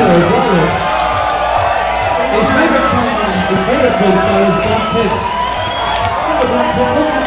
as well. His favorite song is Miracle by Black Pink.